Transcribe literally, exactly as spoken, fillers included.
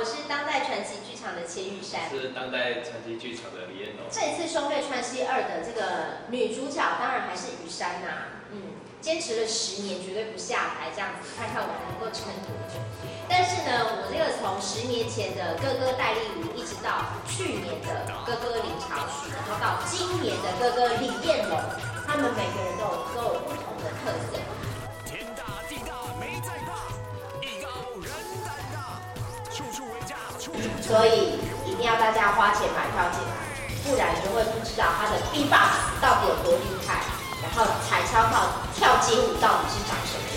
我是当代传奇剧场的钱玉珊， 是当代传奇剧场的李彦龙。 这一次《兄妹传奇二》的这个女主角当然还是雨珊呐、啊，嗯，坚持了十年，绝对不下台，这样子看看我能够撑多久。但是呢，我这个从十年前的哥哥戴丽如，一直到去年的哥哥林朝旭，然后到今年的哥哥李彦龙，他们每个人都有都有不同的特色。 天大地大没在怕，艺高人胆大，处处为家，处处。 所以一定要大家花钱买票进来，不然你就会不知道他的 B-box 到底有多厉害，然后踩跷跳、跳街舞到底是长什么样。